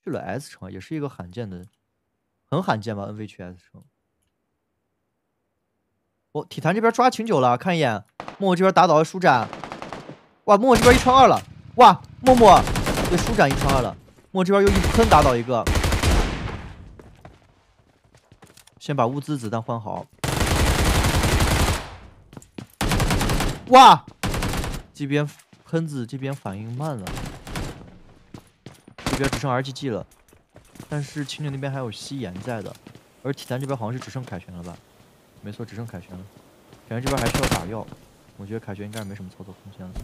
去了 S 城，也是一个罕见的，很罕见吧 ？NV 去 S 城。哦，体坛这边抓挺久了，看一眼，默默这边打倒了舒展，哇，默默这边1穿2了，哇，默默对舒展1穿2了，默默这边又一喷打倒一个，先把物资子弹换好，哇，这边喷子这边反应慢了，这边只剩 RGG 了，但是青牛那边还有吸岩在的，而体坛这边好像是只剩凯旋了吧？没错，只剩凯旋了。凯旋这边还需要打药，我觉得凯旋应该是没什么操作空间了。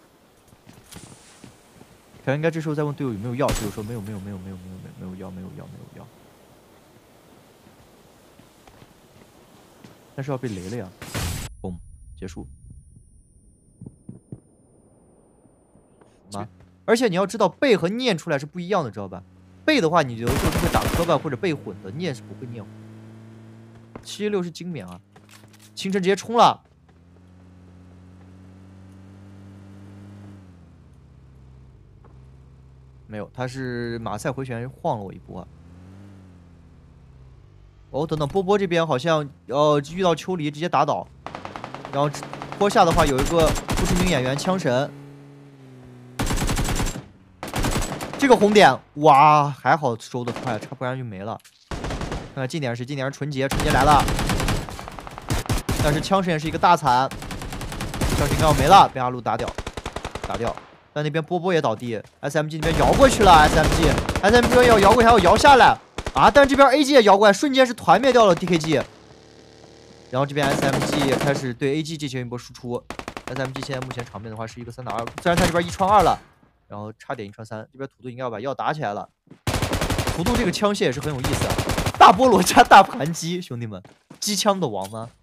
凯旋应该这时候再问队友有没有药，队友说没有药。但是要被雷了呀！嘣，结束。妈！而且你要知道，背和念出来是不一样的，知道吧？背的话，你有的时候是会打磕巴或者背混的，念是不会念混。716是精免啊！清晨直接冲了。没有，他是马赛回旋晃了我一波啊。哦，等等，波波这边好像遇到秋离直接打倒，然后坡下的话有一个不知名演员枪神，这个红点哇还好收得快，差不然就没了。看看近点是近点是纯洁来了，但是枪神也是一个大惨，枪神应该要没了，被阿路打掉。但那边波波也倒地 ，SMG 那边摇过去了 ，SMG 这边要摇过去还要摇下来啊！但是这边 AG 也摇过来，瞬间是团灭掉了 DKG。然后这边 SMG 也开始对 AG 进行一波输出 ，SMG 现在目前场面的话是一个3打2，虽然他这边1穿2了，然后差点1穿3，这边土豆应该要把药打起来了。土豆这个枪械也是很有意思啊，大菠萝加大盘击，兄弟们，机枪的王吗？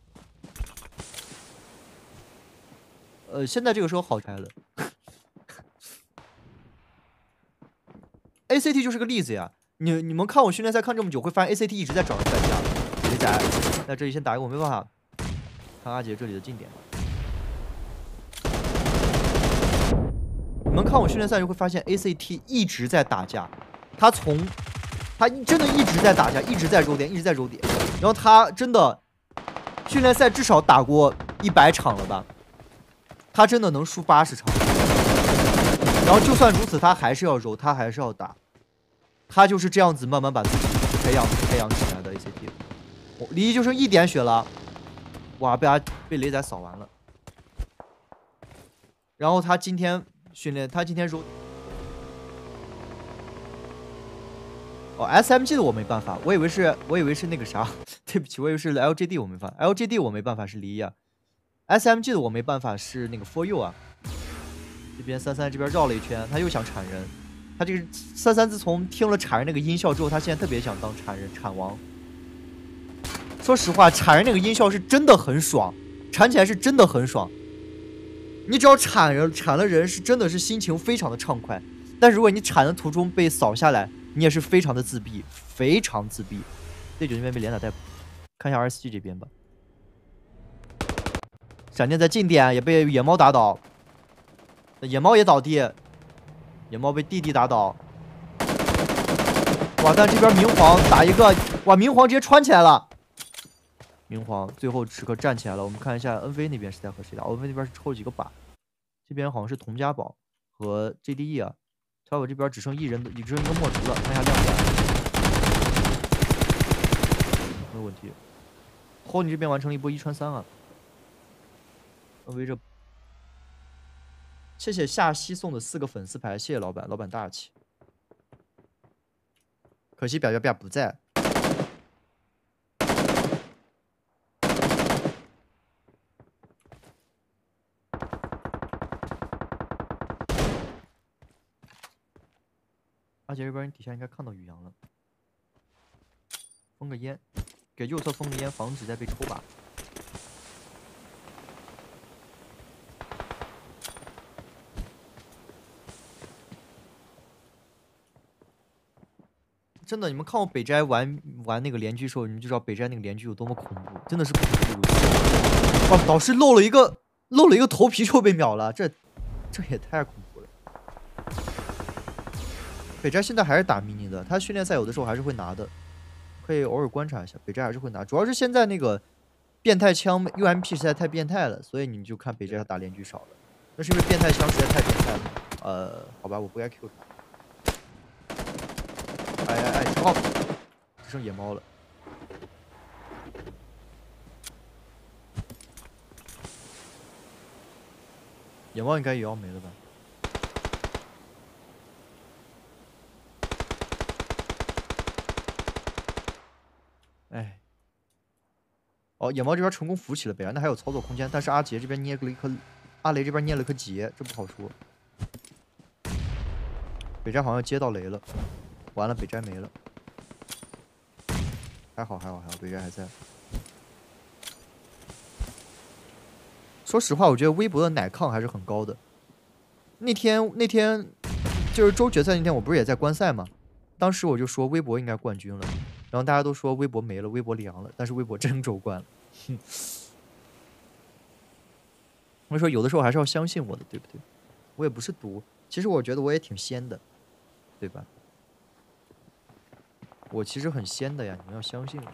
现在这个时候好开了。ACT 就是个例子呀，你们看我训练赛看这么久，会发现 ACT 一直在找人干架。雷仔在这里先打一个，我没办法看阿杰这里的近点。你们看我训练赛就会发现 ACT 一直在打架，他真的一直在打架，一直在揉点，然后他真的训练赛至少打过100场了吧，他真的能输80场。然后就算如此，他还是要揉，他还是要打，他就是这样子慢慢把自己培养起来的 ACT。离1就剩1点血了，哇，被雷仔扫完了。然后他今天训练，他今天揉。哦 ，SMG 的我没办法，我以为是那个啥，对不起，我以为是 LGD 我没办法 ，LGD 我没办法是离1啊 ，SMG 的我没办法是那个 For You 啊。这边33这边绕了一圈，他又想铲人。他这个33自从听了铲人那个音效之后，他现在特别想当铲王。说实话，铲人那个音效是真的很爽，铲起来是真的很爽。你只要铲了人，是真的是心情非常的畅快。但如果你铲的途中被扫下来，你也是非常的自闭，非常自闭。D9那边被连打带补，看一下24G 这边吧。闪电在近点也被野猫打倒。野猫也倒地，野猫被弟弟打倒。哇！但这边明皇打一个，哇！明皇直接穿起来了。明皇最后时刻站起来了。我们看一下 NV 那边是在和谁打 ？NV 那边是抽了几个靶，这边好像是佟家宝和 JDE 啊。小宝这边只剩一个墨竹了，看一下亮点。没有问题。后你这边完成了一波1穿3啊。NV 这。谢谢夏西送的4个粉丝牌，谢谢老板，老板大气。可惜表不在。阿杰这边你底下应该看到宇阳了，封个烟，给右侧封个烟，防止再被抽靶。真的，你们看我北斋玩那个联机的时候，你们就知道北斋那个联机有多么恐怖，真的是恐怖。哇，导师漏了一个头皮就被秒了，这也太恐怖了。 北斋现在还是打迷你的，他训练赛有的时候还是会拿的，可以偶尔观察一下。北斋还是会拿，主要是现在那个变态枪 UMP 实在太变态了，所以你就看北斋他打连狙少了。那是因为变态枪实在太变态了。好吧，我不该 Q 他。哎，10号，只剩野猫了。野猫应该也要没了吧？哎，哦，野猫这边成功扶起了北岸，那还有操作空间，但是阿杰这边捏了一颗，阿雷这边捏了颗结，这不好说。北斋好像接到雷了，完了，北斋没了。还好，北斋还在。说实话，我觉得微博的奶抗还是很高的。那天就是周决赛那天，我不是也在观赛吗？当时我就说微博应该冠军了，然后大家都说微博没了，微博凉了，但是微博真周冠了。我说有的时候还是要相信我的，对不对？我也不是毒，其实我觉得我也挺仙的，对吧？我其实很仙的呀，你们要相信我。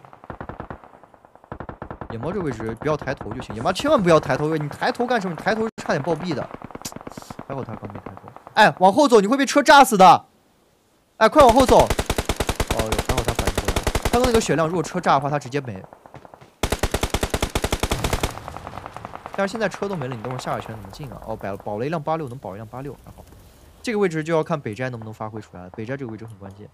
野猫这个位置不要抬头就行，野猫千万不要抬头，你抬头干什么？你抬头差点暴毙的。还好他刚没抬头。哎，往后走，你会被车炸死的。哎，快往后走。哦哟，还好他反应过来了。他的那个血量，如果车炸的话，他直接没。但是现在车都没了，你等会儿下个圈怎么进啊？哦，保了一辆86，能保一辆86，还好。这个位置就要看北斋能不能发挥出来了。北斋这个位置很关键。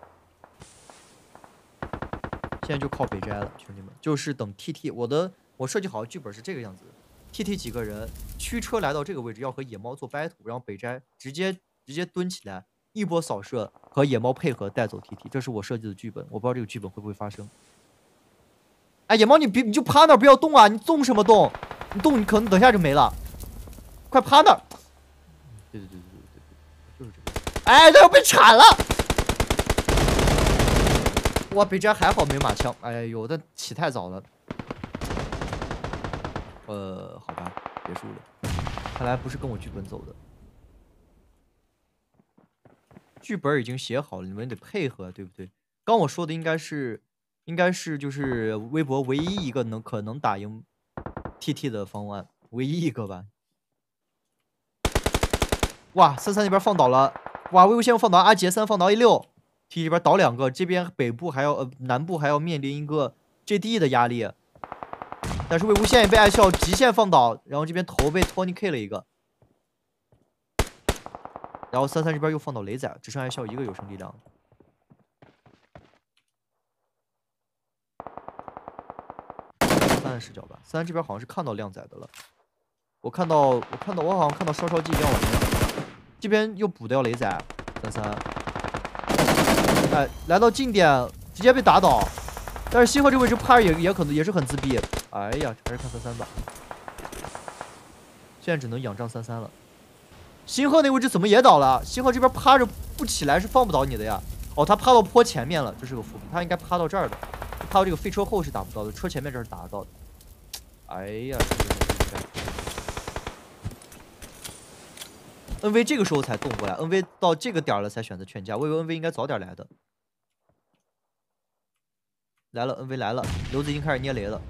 现在就靠北斋了，兄弟们，就是等 TT。我设计好的剧本是这个样子的 ：TT 几个人驱车来到这个位置，要和野猫做 battle，然后北斋直接蹲起来，一波扫射和野猫配合带走 TT。这是我设计的剧本，我不知道这个剧本会不会发生。哎，野猫你就趴那儿不要动啊！你动什么动？你动你可能等下就没了。快趴那儿！对，就是这个。哎，他要被铲了！哇，北斋还好没马枪，哎呦，但起太早了。好吧，结束了。看来不是跟我剧本走的。剧本已经写好了，你们得配合，对不对？刚我说的应该是就是微博唯一一个可能打赢 TT 的方案，唯一一个吧。哇，33那边放倒了，哇，微无线放倒阿杰3放倒 A6。T 这边倒2个，这边北部还要南部还要面临一个 JD 的压力，但是魏无羡也被爱笑极限放倒，然后这边头被 Tony K 了一个，然后33这边又放倒雷仔，只剩爱笑一个有生力量。3视角吧，3这边好像是看到靓仔的了，我好像看到稍即将往前，这边又补掉雷仔33。哎，来到近点，直接被打倒。但是星河这个位置趴着也可能也是很自闭。哎呀，还是看33吧。现在只能仰仗33了。星河那位置怎么也倒了？星河这边趴着不起来是放不倒你的呀。哦，他趴到坡前面了，这是个伏笔。他应该趴到这儿的，趴到这个飞车后是打不到的，车前面这是打得到的。哎呀，NV 这个时候才动过来 ，NV 到这个点了才选择劝架，我以为 NV 应该早点来的。来了 ，NV 来了，刘子已经开始捏雷了。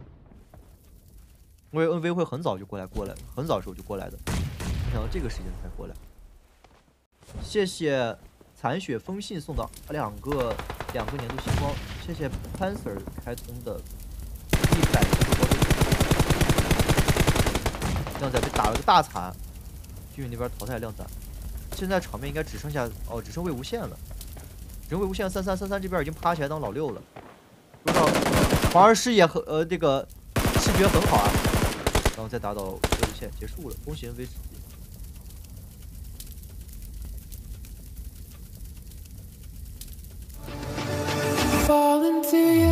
我以为 NV 会很早就过来，很早时候就过来的，没想到这个时间才过来。谢谢残雪风信送的两个年度星光，谢谢 Panzer 开通的100个高手。靓仔被打了个大惨，俊宇那边淘汰靓仔，现在场面应该只剩下只剩魏无羡了，只剩魏无羡33这边已经趴起来当老六了。不知道皇儿视野和这个视觉很好啊，然后再打倒魏无羡结束了，恭喜 NV 自己。